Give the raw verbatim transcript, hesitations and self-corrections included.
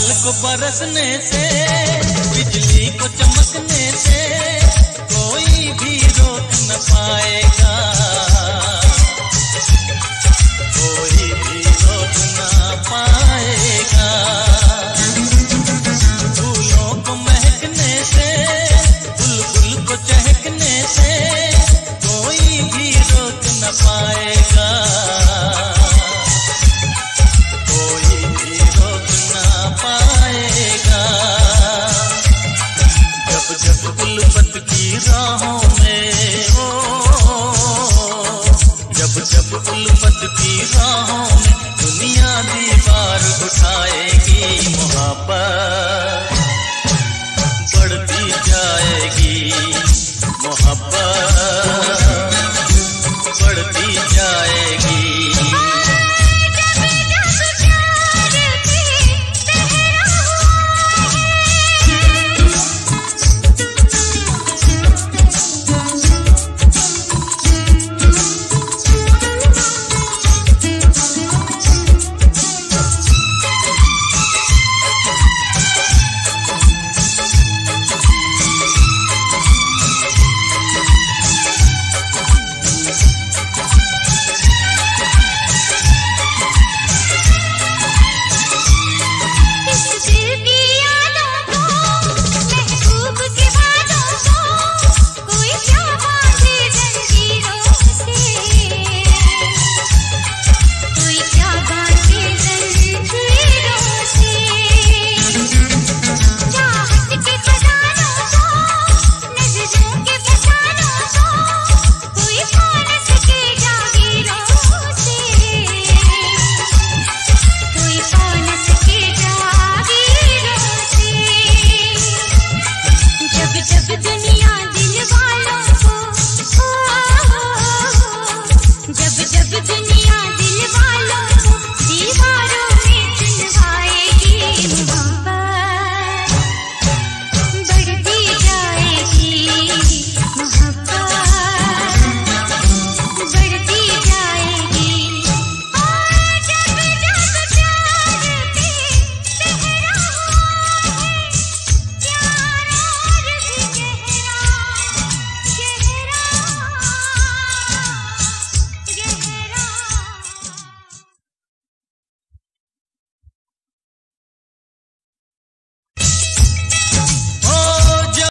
बादल को बरसने से, बिजली को चमकने से कोई भी रोक न पाएगा, कोई भी रोक न पाएगा। फूलों को महकने से, बुलबुल को चहकने से कोई भी रोक न पाएगा, कोई भी रोक न पाएगा। जब जब उल्फत की राहों में हो, जब जब उल्फत की राहों में दुनिया दीवार उठाएगी, मोहब्बत बढ़ती जाएगी, मोहब्बत बढ़ती जाएगी।